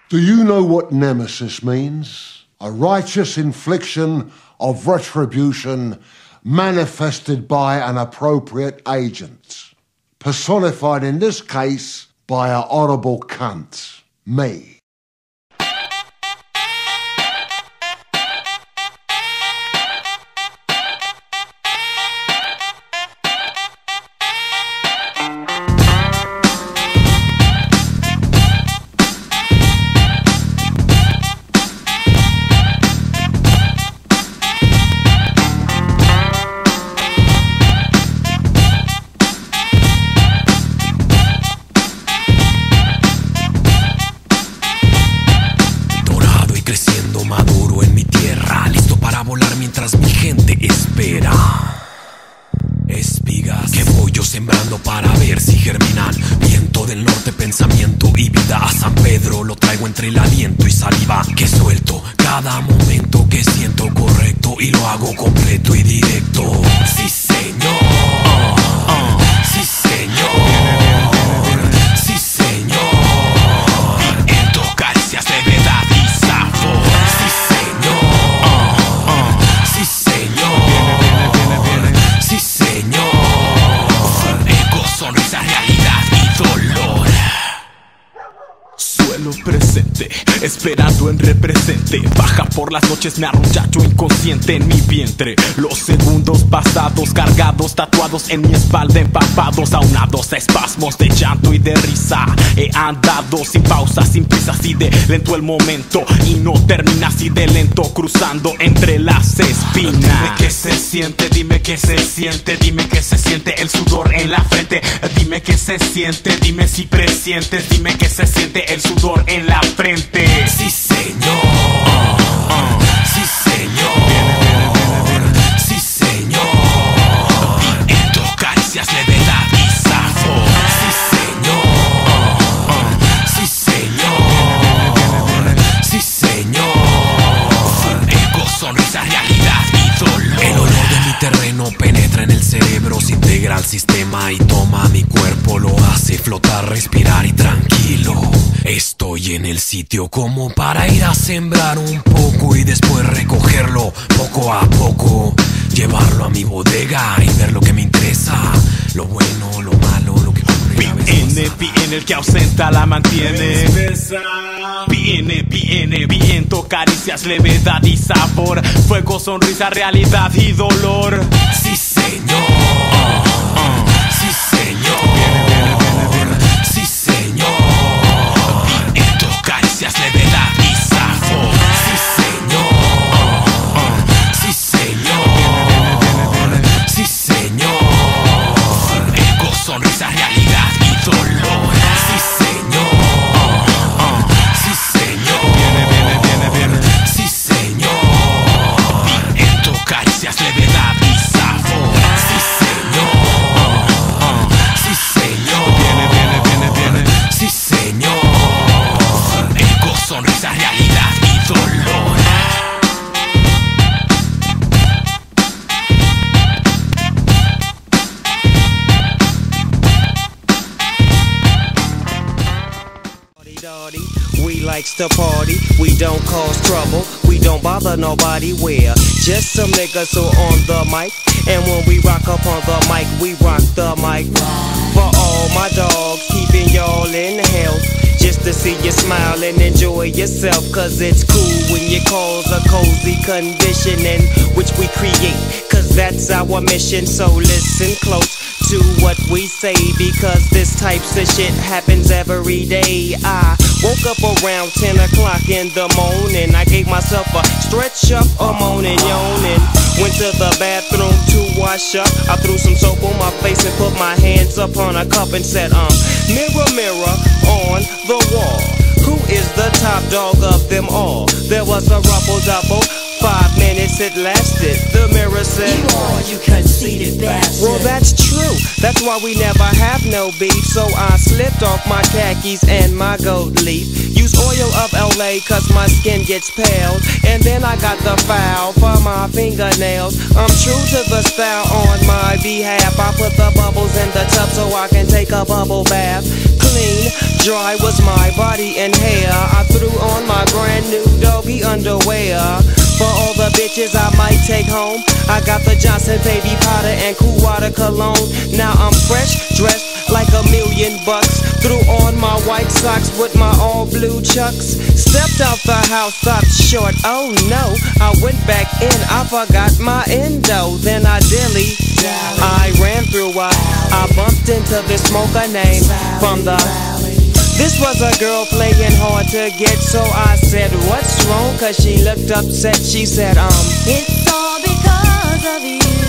Do you know what nemesis means? A righteous infliction of retribution manifested by an appropriate agent. Personified in this case by a horrible cunt. Me. Maduro en mi tierra, listo para volar mientras mi gente espera. Espigas que voy yo sembrando para ver si germinan. Viento del norte, pensamiento y vida. A San Pedro lo traigo entre el aliento y saliva que suelto cada momento que siento correcto y lo hago completo y directo. Sí señor, sí señor, sí señor. En tu caricias de verdad y sabor. Sí señor, sí señor, sí señor. Ego, sonrisa, realidad y dolor. Suelo presente, esperando en represente. Baja por las noches, me arrullacho inconsciente en mi vientre. Los segundos pasados, cargados, tatuados en mi espalda, empapados, aunados a espasmos de llanto y de risa. He andado sin pausa, sin prisa, así de lento el momento. Y no termina así de lento, cruzando entre las espinas. Dime qué se siente, dime qué se siente, dime qué se siente el sudor en la frente. Dime qué se siente, dime si presientes, dime qué se siente el sudor en la frente. Sí señor, sí señor, sí señor. En tus caricias levedad y sabor. Sí señor, sí señor, sí señor. Ego, sonrisa, realidad y dolor. El olor de mi terreno penetra en el cerebro, se integra al sistema y toma mi cuerpo, lo hace flotar, respirar y tranquilo. Estoy en el sitio como para ir a sembrar un poco y después recogerlo poco a poco, llevarlo a mi bodega y ver lo que me interesa, lo bueno, lo malo, lo que ocurre a veces. Viene el que ausenta la mantiene. Viene, viento, caricias, levedad y sabor. Fuego, sonrisa, realidad y dolor. Sí señor, sí señor, sí señor. En tus caricias, levedad y sabor. Sí señor, sí señor, sí señor. Ego, sonrisa, realidad y dolor. Sí señor, sí señor, sí señor. En tus caricias, levedad y sabor. Sí señor, sí señor, sí señor. Ego, sonrisa, realidad y dolor. We likes to party, we don't cause trouble, we don't bother nobody, we're just some niggas who on the mic. And when we rock up on the mic, we rock the mic. For all my dogs, keeping y'all in health, just to see you smile and enjoy yourself. Cause it's cool when you cause a cozy condition in which we create, cause that's our mission. So listen close to what we say, because this types of shit happens every day. I woke up around 10 o'clock in the morning. I gave myself a stretch up, a moaning, yawning. Went to the bathroom to wash up. I threw some soap on my face and put my hands up on a cup and said, mirror, mirror on the wall, who is the top dog of them all? There was a ruffle-double, 5 minutes it lasted. The mirror said, you are, you conceited bastard. Well, that's true, that's why we never have no beef. So I slipped off my khakis and my gold leaf. Use oil of LA cause my skin gets pale. And then I got the foul for my fingernails. I'm true to the style on my behalf. I put the bubbles in the tub so I can take a bubble bath. Clean, dry was my body and hair. I threw brand new doggy underwear. For all the bitches I might take home, I got the Johnson baby powder and cool water cologne. Now I'm fresh dressed like $1,000,000. Threw on my white socks with my all blue chucks. Stepped out the house, stopped short, oh no. I went back in, I forgot my endo. Then I I ran through I bumped into this smoker named from the. This was a girl playing hard to get, so I said, what's wrong? Cause she looked upset, she said, it's all because of you.